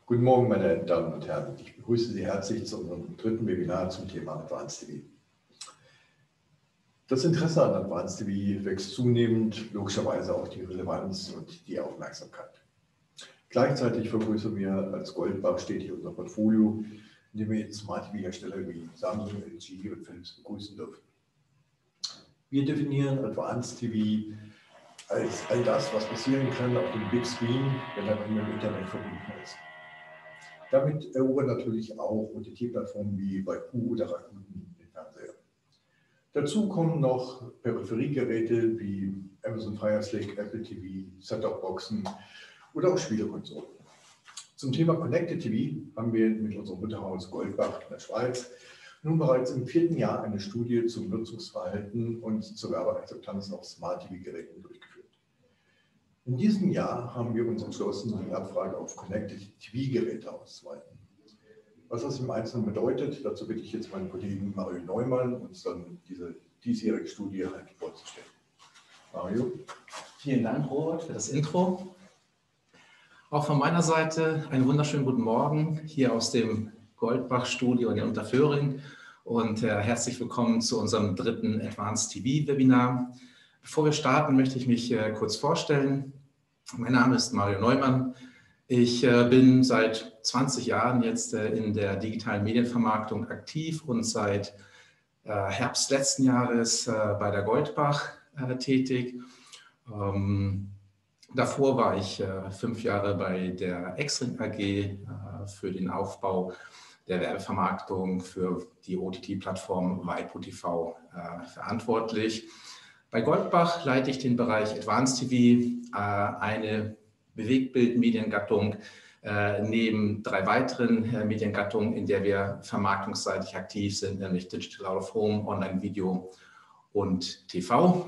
Guten Morgen, meine Damen und Herren. Ich begrüße Sie herzlich zu unserem dritten Webinar zum Thema Advanced TV. Das Interesse an Advanced TV wächst zunehmend, logischerweise auch die Relevanz und die Aufmerksamkeit. Gleichzeitig vergrößern wir als Goldbach stetig unser Portfolio, indem wir jetzt Smart TV-Hersteller wie Samsung, LG und Philips begrüßen dürfen. Wir definieren Advanced TV als all das, was passieren kann auf dem Big Screen, wenn er mit dem Internet verbunden ist. Damit erobern natürlich auch OTT-Plattformen wie Roku oder Rakuten den Fernseher. Dazu kommen noch Peripheriegeräte wie Amazon Fire Stick, Apple TV, Set-Top-Boxen oder auch Spielekonsolen. Zum Thema Connected TV haben wir mit unserem Mutterhaus Goldbach in der Schweiz nun bereits im 4. Jahr eine Studie zum Nutzungsverhalten und zur Werbeakzeptanz auf Smart TV-Geräten durchgeführt. In diesem Jahr haben wir uns entschlossen, die Abfrage auf Connected TV-Geräte auszuweiten. Was das im Einzelnen bedeutet, dazu bitte ich jetzt meinen Kollegen Mario Neumann, uns dann diese diesjährige Studie halt vorzustellen. Mario. Vielen Dank, Robert, für das Intro. Auch von meiner Seite einen wunderschönen guten Morgen hier aus dem Goldbach-Studio in Unterföhring und herzlich willkommen zu unserem dritten Advanced TV-Webinar. Bevor wir starten, möchte ich mich kurz vorstellen. Mein Name ist Mario Neumann. Ich bin seit 20 Jahren jetzt in der digitalen Medienvermarktung aktiv und seit Herbst letzten Jahres bei der Goldbach tätig. Davor war ich 5 Jahre bei der Exring AG für den Aufbau der Werbevermarktung für die OTT-Plattform waipu.tv verantwortlich. Bei Goldbach leite ich den Bereich Advanced TV, eine Bewegtbild-Mediengattung, neben 3 weiteren Mediengattungen, in der wir vermarktungsseitig aktiv sind, nämlich Digital Out of Home, Online-Video und TV.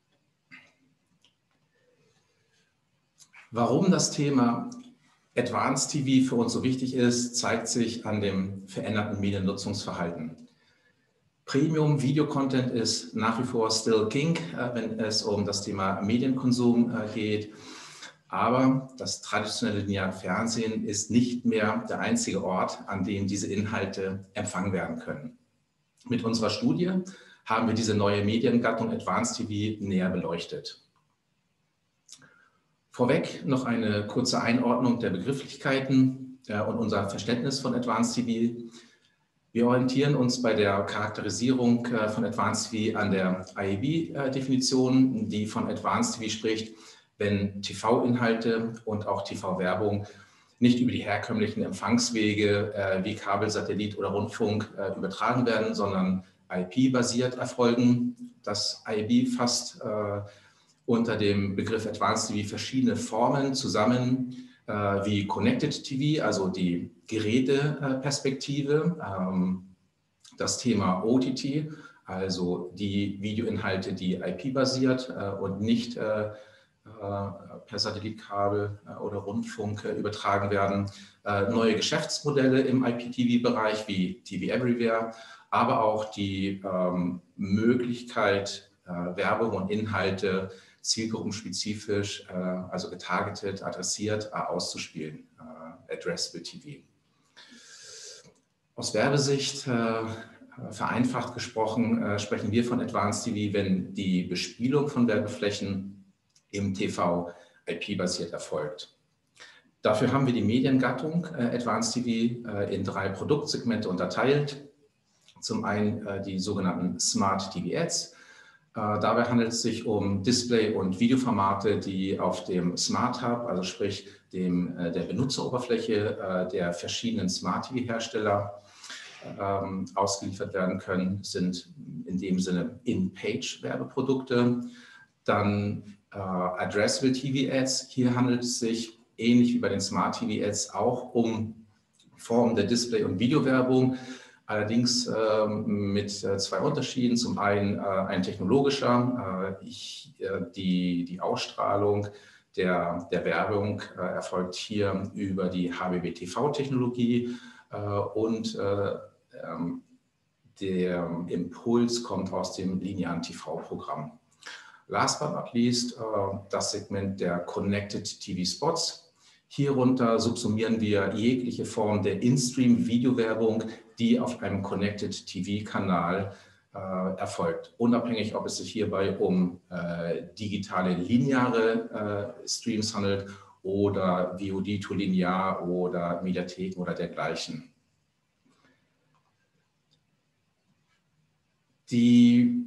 Warum das Thema Advanced TV für uns so wichtig ist, zeigt sich an dem veränderten Mediennutzungsverhalten. Premium-Video-Content ist nach wie vor still king, wenn es um das Thema Medienkonsum geht. Aber das traditionelle lineare Fernsehen ist nicht mehr der einzige Ort, an dem diese Inhalte empfangen werden können. Mit unserer Studie haben wir diese neue Mediengattung Advanced TV näher beleuchtet. Vorweg noch eine kurze Einordnung der Begrifflichkeiten und unser Verständnis von Advanced TV. Wir orientieren uns bei der Charakterisierung von Advanced TV an der IAB-Definition, die von Advanced TV spricht, wenn TV-Inhalte und auch TV-Werbung nicht über die herkömmlichen Empfangswege wie Kabel, Satellit oder Rundfunk übertragen werden, sondern IP-basiert erfolgen. Das IAB fasst unter dem Begriff Advanced TV verschiedene Formen zusammen, wie Connected TV, also die Geräteperspektive, das Thema OTT, also die Videoinhalte, die IP-basiert und nicht per Satellitkabel oder Rundfunk übertragen werden, neue Geschäftsmodelle im IPTV-Bereich wie TV Everywhere, aber auch die Möglichkeit, Werbung und Inhalte zielgruppenspezifisch, also getargetet, adressiert auszuspielen, Addressable TV. Aus Werbesicht, vereinfacht gesprochen, sprechen wir von Advanced TV, wenn die Bespielung von Werbeflächen im TV IP-basiert erfolgt. Dafür haben wir die Mediengattung Advanced TV in 3 Produktsegmente unterteilt. Zum einen die sogenannten Smart TV Ads. Dabei handelt es sich um Display- und Videoformate, die auf dem Smart Hub, also sprich der Benutzeroberfläche der verschiedenen Smart TV-Hersteller ausgeliefert werden können, sind in dem Sinne In-Page-Werbeprodukte. Dann Addressable TV-Ads. Hier handelt es sich ähnlich wie bei den Smart TV-Ads auch um Formen der Display- und Videowerbung. Allerdings mit 2 Unterschieden. Zum einen ein technologischer. Die Ausstrahlung der Werbung erfolgt hier über die HBB-TV-Technologie und der Impuls kommt aus dem linearen TV-Programm. Last but not least das Segment der Connected TV Spots. Hierunter subsumieren wir jegliche Form der In-Stream-Videowerbung, die auf einem Connected TV-Kanal erfolgt. Unabhängig, ob es sich hierbei um digitale lineare Streams handelt oder VOD to linear oder Mediatheken oder dergleichen. Die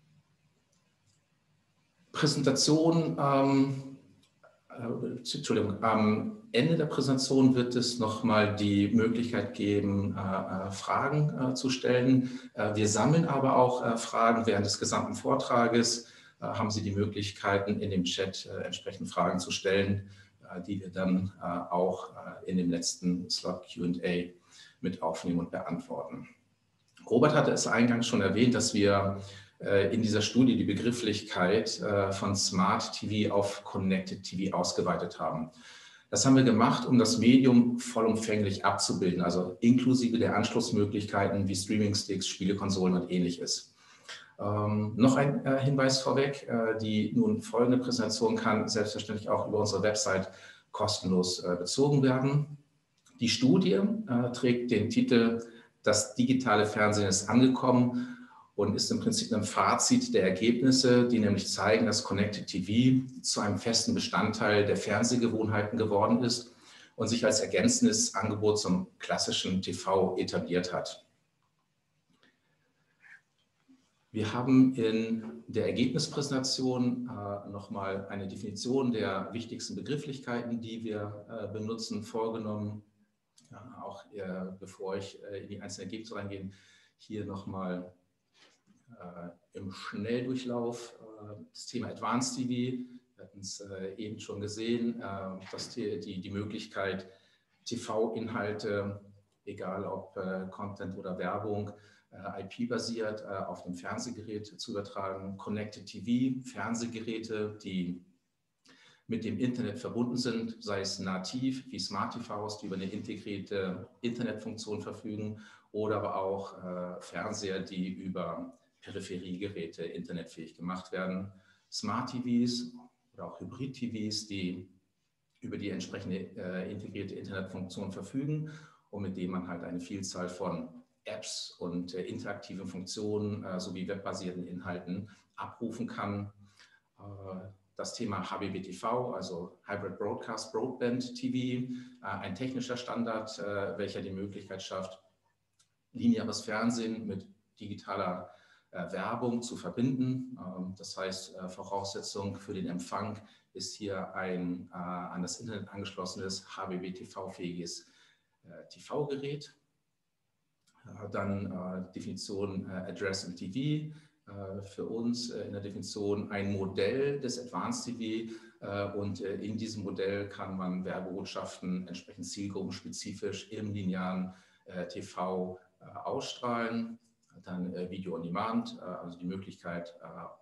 Präsentation, Entschuldigung, am Ende der Präsentation wird es nochmal die Möglichkeit geben, Fragen zu stellen. Wir sammeln aber auch Fragen während des gesamten Vortrages. Haben Sie die Möglichkeiten, in dem Chat entsprechend Fragen zu stellen, die wir dann auch in dem letzten Slot Q&A mit aufnehmen und beantworten. Robert hatte es eingangs schon erwähnt, dass wir in dieser Studie die Begrifflichkeit von Smart TV auf Connected TV ausgeweitet haben. Das haben wir gemacht, um das Medium vollumfänglich abzubilden, also inklusive der Anschlussmöglichkeiten wie Streaming-Sticks, Spielekonsolen und Ähnliches. Noch ein Hinweis vorweg, die nun folgende Präsentation kann selbstverständlich auch über unsere Website kostenlos bezogen werden. Die Studie trägt den Titel „Das digitale Fernsehen ist angekommen“ und ist im Prinzip ein Fazit der Ergebnisse, die nämlich zeigen, dass Connected TV zu einem festen Bestandteil der Fernsehgewohnheiten geworden ist und sich als ergänzendes Angebot zum klassischen TV etabliert hat. Wir haben in der Ergebnispräsentation nochmal eine Definition der wichtigsten Begrifflichkeiten, die wir benutzen, vorgenommen. Auch bevor ich in die einzelnen Ergebnisse reingehe, hier nochmal im Schnelldurchlauf das Thema Advanced TV. Wir hatten es eben schon gesehen, dass die Möglichkeit, TV-Inhalte, egal ob Content oder Werbung, IP-basiert auf dem Fernsehgerät zu übertragen. Connected TV, Fernsehgeräte, die mit dem Internet verbunden sind, sei es nativ wie Smart TVs, die über eine integrierte Internetfunktion verfügen, oder aber auch Fernseher, die über Peripheriegeräte internetfähig gemacht werden. Smart TVs oder auch Hybrid-TVs, die über die entsprechende integrierte Internetfunktion verfügen und mit denen man halt eine Vielzahl von Apps und interaktiven Funktionen sowie webbasierten Inhalten abrufen kann. Das Thema HBBTV, also Hybrid Broadcast Broadband TV, ein technischer Standard, welcher die Möglichkeit schafft, lineares Fernsehen mit digitaler Werbung zu verbinden. Das heißt, Voraussetzung für den Empfang ist hier ein an das Internet angeschlossenes HBBTV-fähiges TV-Gerät. Dann Definition Addressable TV. Für uns in der Definition ein Modell des Advanced TV und in diesem Modell kann man Werbebotschaften entsprechend zielgruppenspezifisch im linearen TV ausstrahlen. Dann Video on Demand, also die Möglichkeit,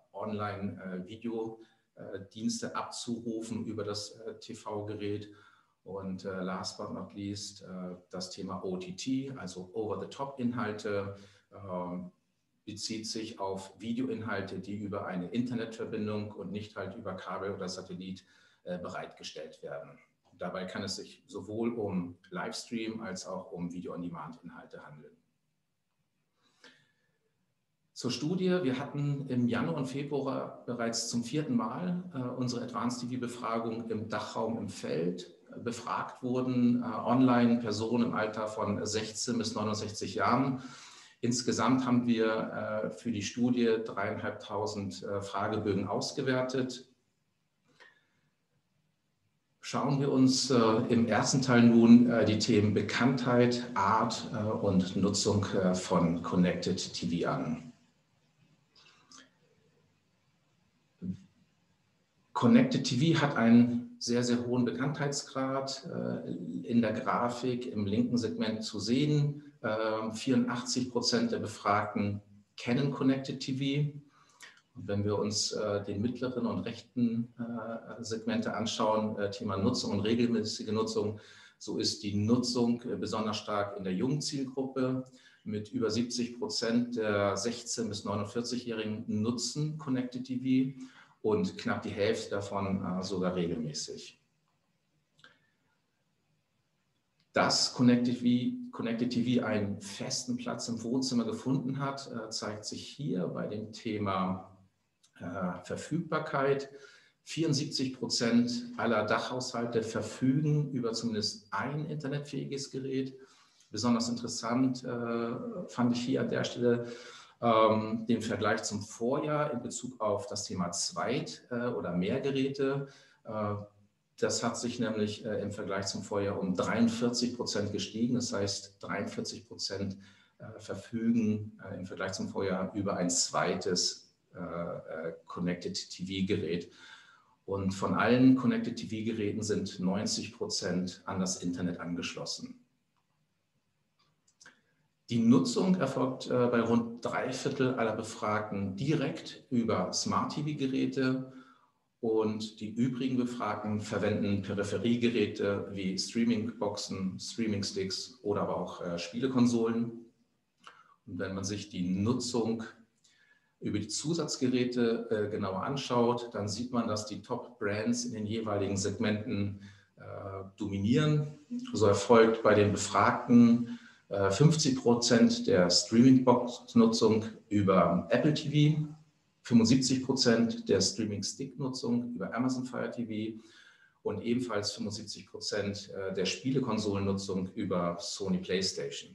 Online-Videodienste abzurufen über das TV-Gerät. Und last but not least das Thema OTT, also Over-the-Top-Inhalte, bezieht sich auf Videoinhalte, die über eine Internetverbindung und nicht halt über Kabel oder Satellit bereitgestellt werden. Dabei kann es sich sowohl um Livestream als auch um Video-on-Demand-Inhalte handeln. Zur Studie. Wir hatten im Januar und Februar bereits zum 4. Mal unsere Advanced TV-Befragung im Dachraum im Feld. Befragt wurden online Personen im Alter von 16 bis 69 Jahren. Insgesamt haben wir für die Studie 3.500 Fragebögen ausgewertet. Schauen wir uns im ersten Teil nun die Themen Bekanntheit, Art und Nutzung von Connected TV an. Connected TV hat einen sehr, sehr hohen Bekanntheitsgrad. In der Grafik im linken Segment zu sehen, 84% der Befragten kennen Connected TV. Und wenn wir uns den mittleren und rechten Segmente anschauen, Thema Nutzung und regelmäßige Nutzung, so ist die Nutzung besonders stark in der jungen Zielgruppe. Mit über 70% der 16- bis 49-Jährigen nutzen Connected TV und knapp die Hälfte davon sogar regelmäßig. Dass Connected TV einen festen Platz im Wohnzimmer gefunden hat, zeigt sich hier bei dem Thema Verfügbarkeit. 74% aller Dachhaushalte verfügen über zumindest ein internetfähiges Gerät. Besonders interessant fand ich hier an der Stelle den Vergleich zum Vorjahr in Bezug auf das Thema Zweit- oder Mehrgeräte. Das hat sich nämlich im Vergleich zum Vorjahr um 43% gestiegen. Das heißt, 43% verfügen im Vergleich zum Vorjahr über ein zweites Connected TV-Gerät. Und von allen Connected TV-Geräten sind 90% an das Internet angeschlossen. Die Nutzung erfolgt bei rund 3/4 aller Befragten direkt über Smart-TV-Geräte. Und die übrigen Befragten verwenden Peripheriegeräte wie Streamingboxen, Streamingsticks oder aber auch Spielekonsolen. Und wenn man sich die Nutzung über die Zusatzgeräte genauer anschaut, dann sieht man, dass die Top-Brands in den jeweiligen Segmenten dominieren. So erfolgt bei den Befragten 50% der Streamingbox-Nutzung über Apple TV, 75% der Streaming-Stick-Nutzung über Amazon Fire TV und ebenfalls 75% der Spielekonsolennutzung über Sony PlayStation.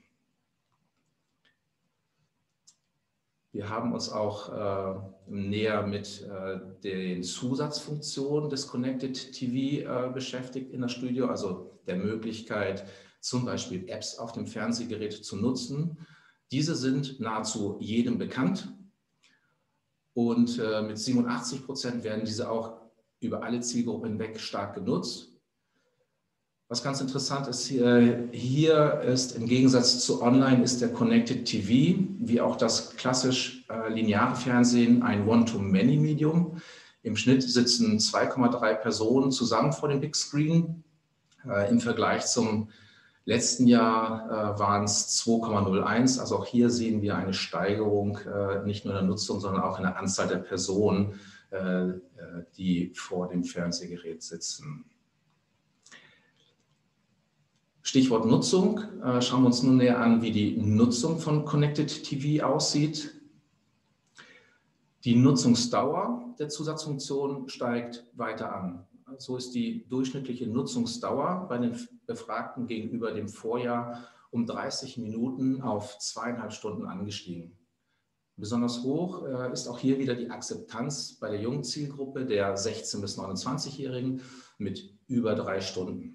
Wir haben uns auch näher mit den Zusatzfunktionen des Connected TV beschäftigt in der Studie, also der Möglichkeit, zum Beispiel Apps auf dem Fernsehgerät zu nutzen. Diese sind nahezu jedem bekannt. Und mit 87% werden diese auch über alle Zielgruppen hinweg stark genutzt. Was ganz interessant ist, hier ist im Gegensatz zu Online ist der Connected TV, wie auch das klassisch lineare Fernsehen, ein One-to-Many-Medium. Im Schnitt sitzen 2,3 Personen zusammen vor dem Big Screen. Im Vergleich zum letzten Jahr waren es 2,01. Also auch hier sehen wir eine Steigerung, nicht nur in der Nutzung, sondern auch in der Anzahl der Personen, die vor dem Fernsehgerät sitzen. Stichwort Nutzung. Schauen wir uns nun näher an, wie die Nutzung von Connected TV aussieht. Die Nutzungsdauer der Zusatzfunktion steigt weiter an. So ist die durchschnittliche Nutzungsdauer bei den Befragten gegenüber dem Vorjahr um 30 Minuten auf 2,5 Stunden angestiegen. Besonders hoch ist auch hier wieder die Akzeptanz bei der jungen Zielgruppe der 16- bis 29-Jährigen mit über 3 Stunden.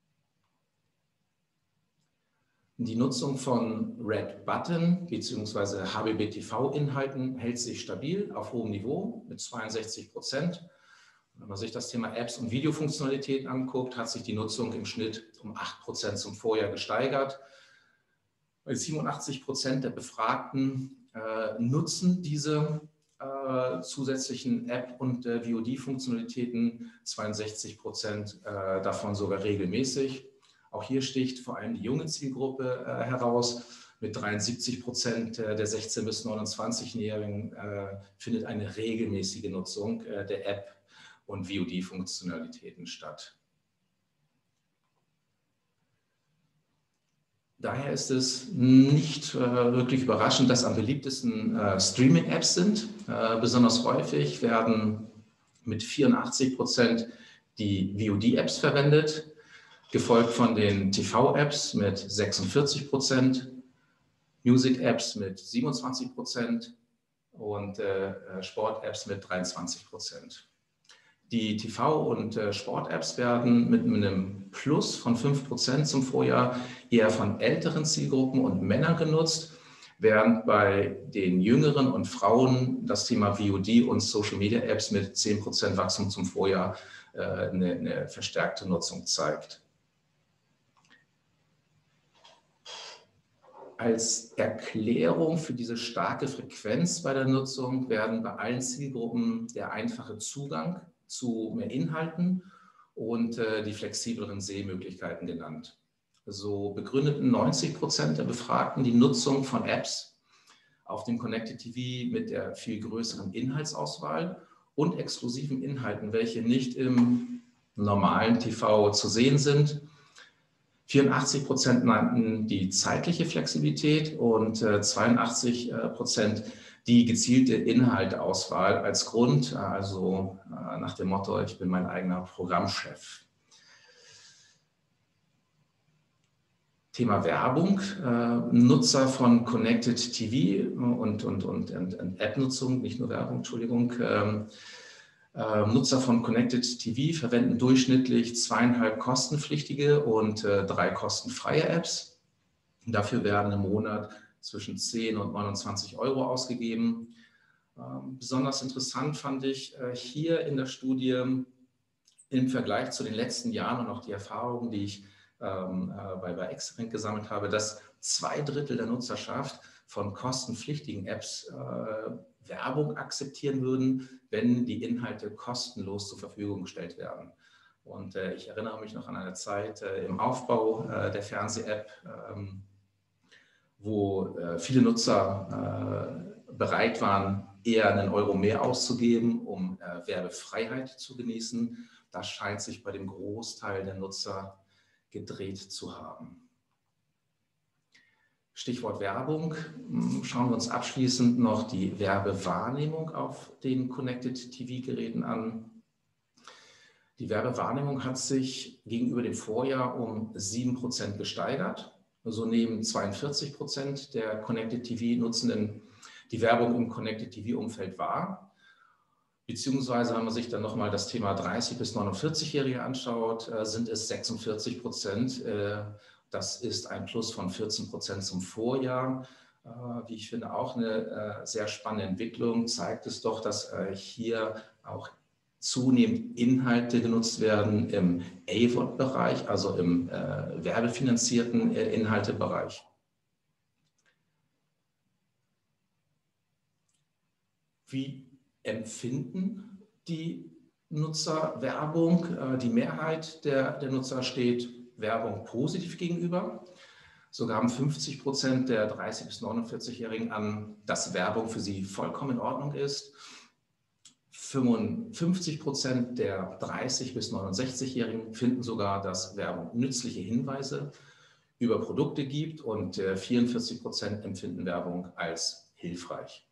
Die Nutzung von Red Button bzw. HbbTV-Inhalten hält sich stabil auf hohem Niveau mit 62%. Wenn man sich das Thema Apps und Videofunktionalitäten anguckt, hat sich die Nutzung im Schnitt um 8% zum Vorjahr gesteigert. 87% der Befragten nutzen diese zusätzlichen App- und VOD-Funktionalitäten, 62% davon sogar regelmäßig. Auch hier sticht vor allem die junge Zielgruppe heraus. Mit 73% der 16- bis 29-Jährigen findet eine regelmäßige Nutzung der App- und VOD-Funktionalitäten statt. Daher ist es nicht wirklich überraschend, dass am beliebtesten Streaming-Apps sind. Besonders häufig werden mit 84% die VOD-Apps verwendet, gefolgt von den TV-Apps mit 46%, Music-Apps mit 27% und Sport-Apps mit 23%. Die TV- und Sport-Apps werden mit einem Plus von 5% zum Vorjahr eher von älteren Zielgruppen und Männern genutzt, während bei den Jüngeren und Frauen das Thema VOD und Social-Media-Apps mit 10% Wachstum zum Vorjahr eine verstärkte Nutzung zeigt. Als Erklärung für diese starke Frequenz bei der Nutzung werden bei allen Zielgruppen der einfache Zugang zu mehr Inhalten und die flexibleren Sehmöglichkeiten genannt. So begründeten 90% der Befragten die Nutzung von Apps auf dem Connected TV mit der viel größeren Inhaltsauswahl und exklusiven Inhalten, welche nicht im normalen TV zu sehen sind. 84% nannten die zeitliche Flexibilität und 82% die gezielte Inhalteauswahl als Grund, also nach dem Motto, ich bin mein eigener Programmchef. Thema Werbung, Nutzer von Connected TV und App-Nutzung, nicht nur Werbung, Entschuldigung. Nutzer von Connected TV verwenden durchschnittlich 2,5 kostenpflichtige und 3 kostenfreie Apps. Dafür werden im Monat zwischen 10 und 29 € ausgegeben. Besonders interessant fand ich hier in der Studie im Vergleich zu den letzten Jahren und auch die Erfahrungen, die ich bei Exarank gesammelt habe, dass 2/3 der Nutzerschaft von kostenpflichtigen Apps Werbung akzeptieren würden, wenn die Inhalte kostenlos zur Verfügung gestellt werden. Und ich erinnere mich noch an eine Zeit im Aufbau der Fernseh-App, wo viele Nutzer bereit waren, eher einen Euro mehr auszugeben, um Werbefreiheit zu genießen. Das scheint sich bei dem Großteil der Nutzer gedreht zu haben. Stichwort Werbung. Schauen wir uns abschließend noch die Werbewahrnehmung auf den Connected TV-Geräten an. Die Werbewahrnehmung hat sich gegenüber dem Vorjahr um 7% gesteigert. So nehmen 42% der Connected TV-Nutzenden die Werbung im Connected TV-Umfeld wahr. Beziehungsweise, wenn man sich dann nochmal das Thema 30- bis 49-Jährige anschaut, sind es 46%. Das ist ein Plus von 14% zum Vorjahr. Wie ich finde, auch eine sehr spannende Entwicklung. Zeigt es doch, dass hier auch zunehmend Inhalte genutzt werden im AVOD-Bereich, also im werbefinanzierten Inhaltebereich. Wie empfinden die Nutzer Werbung? Die Mehrheit der Nutzer steht Werbung positiv gegenüber. So gaben 50% der 30- bis 49-Jährigen an, dass Werbung für sie vollkommen in Ordnung ist. 55% der 30- bis 69-Jährigen finden sogar, dass Werbung nützliche Hinweise über Produkte gibt und 44% empfinden Werbung als hilfreich.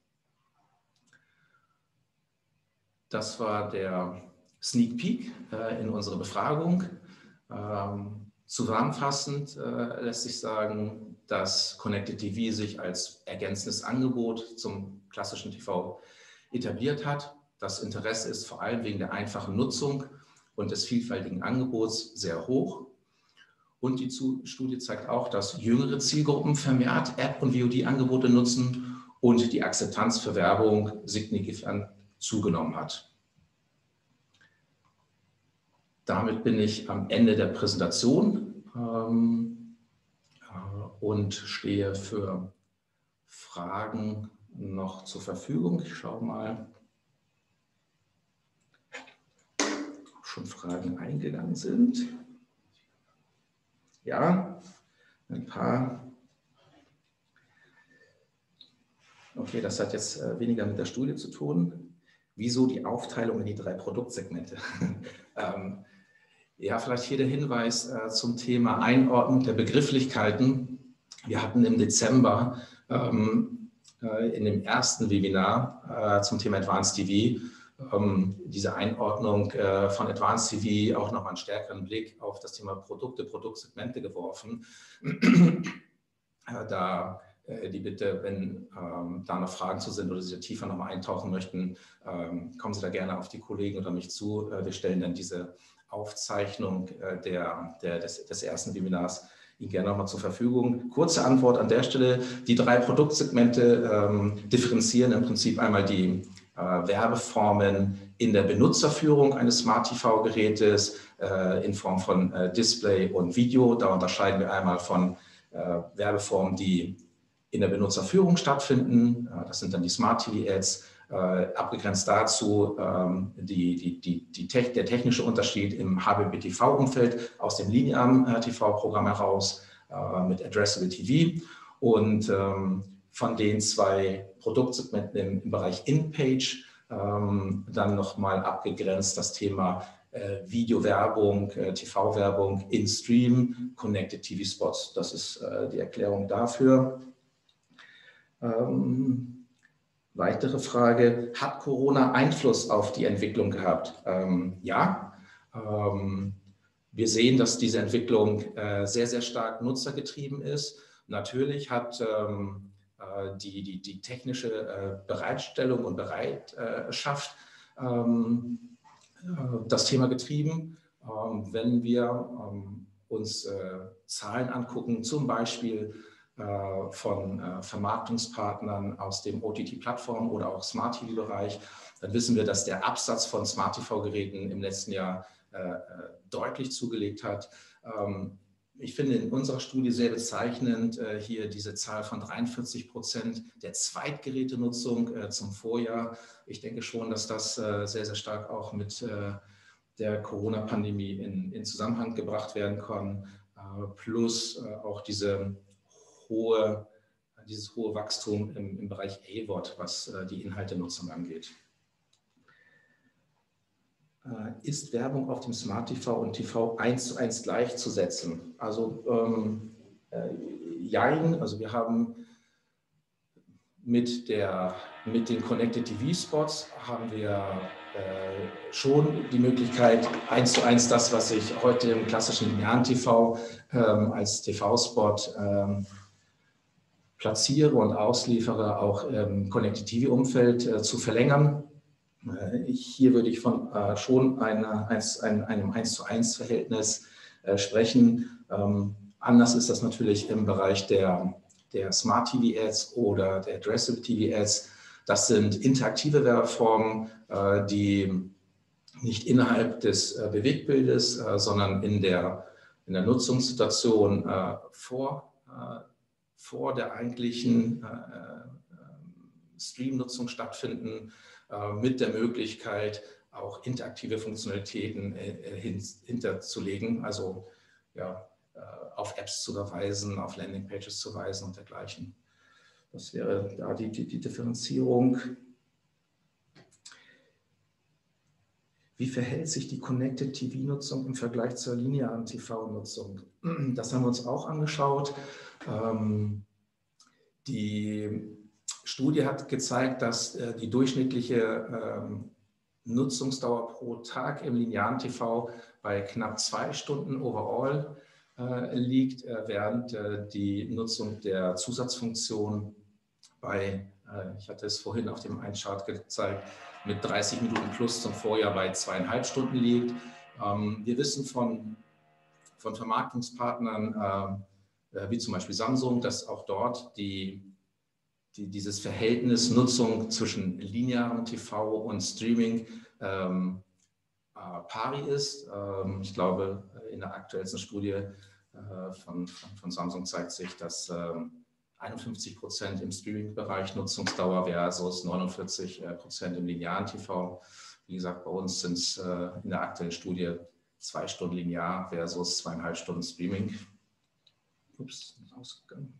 Das war der Sneak Peek in unsere Befragung. Zusammenfassend lässt sich sagen, dass Connected TV sich als ergänzendes Angebot zum klassischen TV etabliert hat. Das Interesse ist vor allem wegen der einfachen Nutzung und des vielfältigen Angebots sehr hoch. Und die Studie zeigt auch, dass jüngere Zielgruppen vermehrt App- und VOD-Angebote nutzen und die Akzeptanz für Werbung signifikant zugenommen hat. Damit bin ich am Ende der Präsentation und stehe für Fragen noch zur Verfügung. Ich schaue mal, ob schon Fragen eingegangen sind. Ja, ein paar. Okay, das hat jetzt weniger mit der Studie zu tun. Wieso die Aufteilung in die 3 Produktsegmente? Ja, vielleicht hier der Hinweis zum Thema Einordnung der Begrifflichkeiten. Wir hatten im Dezember in dem ersten Webinar zum Thema Advanced TV diese Einordnung von Advanced TV auch nochmal einen stärkeren Blick auf das Thema Produkte, Produktsegmente geworfen. Da die Bitte, wenn da noch Fragen zu sind oder Sie tiefer nochmal eintauchen möchten, kommen Sie da gerne auf die Kollegen oder mich zu. Wir stellen dann diese Aufzeichnung des ersten Webinars Ihnen gerne nochmal zur Verfügung. Kurze Antwort an der Stelle. Die 3 Produktsegmente differenzieren im Prinzip einmal die Werbeformen in der Benutzerführung eines Smart-TV-Gerätes in Form von Display und Video. Da unterscheiden wir einmal von Werbeformen, die in der Benutzerführung stattfinden. Das sind dann die Smart-TV-Ads. Abgegrenzt dazu der technische Unterschied im HbbTV-Umfeld aus dem linearen TV-Programm heraus mit Addressable TV und von den 2 Produktsegmenten im Bereich In-Page dann nochmal abgegrenzt das Thema Videowerbung, TV-Werbung in Stream, Connected TV-Spots. Das ist die Erklärung dafür. Weitere Frage, hat Corona Einfluss auf die Entwicklung gehabt? Ja. Wir sehen, dass diese Entwicklung sehr, sehr stark nutzergetrieben ist. Natürlich hat die technische Bereitstellung und Bereitschaft das Thema getrieben. Wenn wir uns Zahlen angucken, zum Beispiel von Vermarktungspartnern aus dem OTT-Plattform oder auch Smart-TV-Bereich, dann wissen wir, dass der Absatz von Smart-TV-Geräten im letzten Jahr deutlich zugelegt hat. Ich finde in unserer Studie sehr bezeichnend hier diese Zahl von 43% der Zweitgerätenutzung zum Vorjahr. Ich denke schon, dass das sehr, sehr stark auch mit der Corona-Pandemie in Zusammenhang gebracht werden kann, plus auch dieses hohe Wachstum im Bereich AVOD, was die Inhaltenutzung angeht. Ist Werbung auf dem Smart TV und TV 1:1 gleichzusetzen? Also jein, also wir haben mit den Connected TV Spots haben wir schon die Möglichkeit, 1:1 das, was ich heute im klassischen linearen TV als TV-Spot platziere und ausliefere, auch im Connected TV-Umfeld zu verlängern. Hier würde ich von schon einem 1:1-Verhältnis sprechen. Anders ist das natürlich im Bereich der Smart TV Ads oder der Addressable TV Ads. Das sind interaktive Werbeformen, die nicht innerhalb des Bewegtbildes, sondern in der Nutzungssituation vor der eigentlichen Stream-Nutzung stattfinden, mit der Möglichkeit, auch interaktive Funktionalitäten hinterzulegen, also ja, auf Apps zu verweisen, auf Landingpages zu weisen und dergleichen. Das wäre da die Differenzierung. Wie verhält sich die Connected TV-Nutzung im Vergleich zur linearen TV-Nutzung? Das haben wir uns auch angeschaut. Die Studie hat gezeigt, dass die durchschnittliche Nutzungsdauer pro Tag im linearen TV bei knapp 2 Stunden overall liegt, während die Nutzung der Zusatzfunktion bei, ich hatte es vorhin auf dem einen Chart gezeigt, mit 30 Minuten plus zum Vorjahr bei 2,5 Stunden liegt. Wir wissen von Vermarktungspartnern, wie zum Beispiel Samsung, dass auch dort dieses Verhältnis Nutzung zwischen linearem TV und Streaming pari ist. Ich glaube, in der aktuellsten Studie von Samsung zeigt sich, dass 51% im Streaming-Bereich Nutzungsdauer versus 49% im linearen TV. Wie gesagt, bei uns sind es in der aktuellen Studie 2 Stunden linear versus 2,5 Stunden Streaming. Ups, ausgegangen.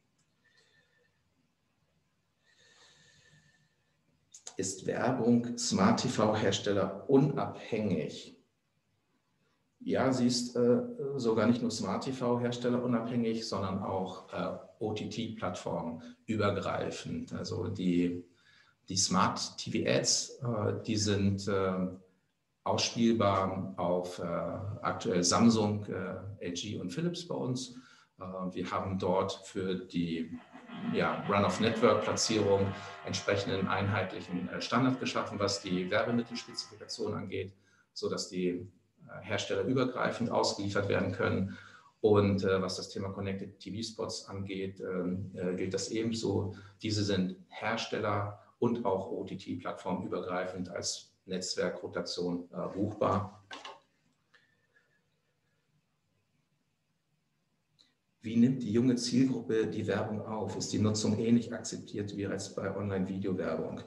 Ist Werbung Smart TV-Hersteller unabhängig? Ja, sie ist sogar nicht nur Smart TV-Hersteller unabhängig, sondern auch OTT-Plattformen übergreifend. Also die Smart TV-Ads, die sind ausspielbar auf aktuell Samsung, LG und Philips bei uns. Wir haben dort für die Run-of-Network-Platzierung entsprechenden einheitlichen Standard geschaffen, was die Werbemittelspezifikation angeht, sodass die Hersteller übergreifend ausgeliefert werden können. Und was das Thema Connected TV-Spots angeht, gilt das ebenso. Diese sind Hersteller und auch OTT-Plattformen übergreifend als Netzwerkrotation buchbar. Wie nimmt die junge Zielgruppe die Werbung auf? Ist die Nutzung ähnlich akzeptiert wie als bei Online-Video-Werbung?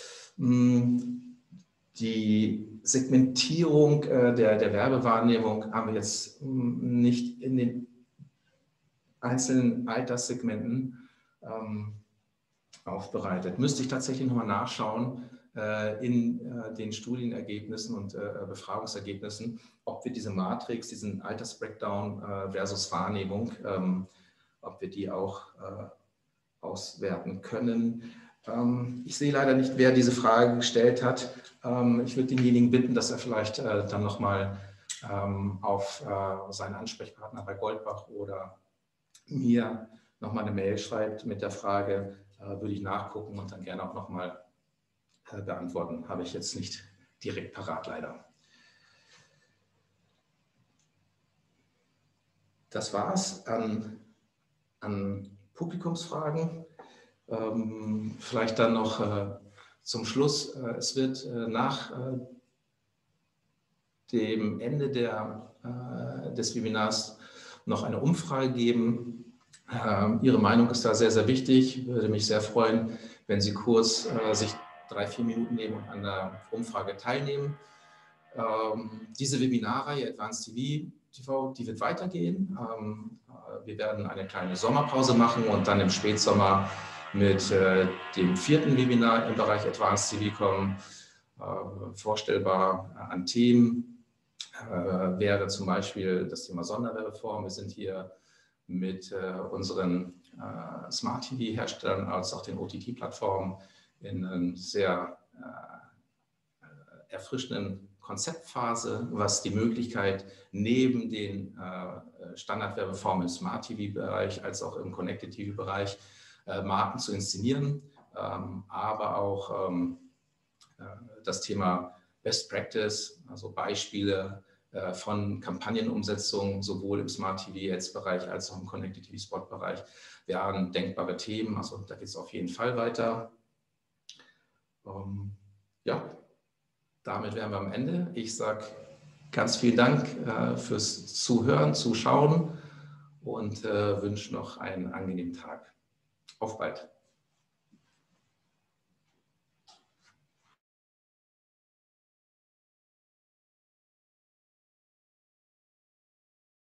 Die Segmentierung der Werbewahrnehmung haben wir jetzt nicht in den einzelnen Alterssegmenten aufbereitet. Müsste ich tatsächlich nochmal nachschauen. in den Studienergebnissen und Befragungsergebnissen, ob wir diese Matrix, diesen Altersbreakdown versus Wahrnehmung, ob wir die auch auswerten können. Ich sehe leider nicht, wer diese Frage gestellt hat. Ich würde denjenigen bitten, dass er vielleicht dann nochmal auf seinen Ansprechpartner bei Goldbach oder mir nochmal eine Mail schreibt mit der Frage, würde ich nachgucken und dann gerne auch nochmal beantworten. Habe ich jetzt nicht direkt parat, leider. Das war's an Publikumsfragen. Vielleicht dann noch zum Schluss. Es wird nach dem Ende des Webinars noch eine Umfrage geben. Ihre Meinung ist da sehr, sehr wichtig. Ich würde mich sehr freuen, wenn Sie kurz sich 3-4 Minuten nehmen und an der Umfrage teilnehmen. Diese Webinarreihe Advanced TV, die wird weitergehen. Wir werden eine kleine Sommerpause machen und dann im Spätsommer mit dem 4. Webinar im Bereich Advanced TV kommen. Vorstellbar an Themen wäre zum Beispiel das Thema Sonderwerbeform. Wir sind hier mit unseren Smart TV-Herstellern als auch den OTT-Plattformen in einer sehr erfrischenden Konzeptphase, was die Möglichkeit neben den Standardwerbeformen im Smart TV-Bereich als auch im Connected TV-Bereich Marken zu inszenieren, aber auch das Thema Best Practice, also Beispiele von Kampagnenumsetzung sowohl im Smart TV-Ads-Bereich als auch im Connected TV-Spot-Bereich wären denkbare Themen. Also da geht es auf jeden Fall weiter. Ja, damit wären wir am Ende. Ich sage ganz vielen Dank fürs Zuhören, Zuschauen und wünsche noch einen angenehmen Tag. Auf bald.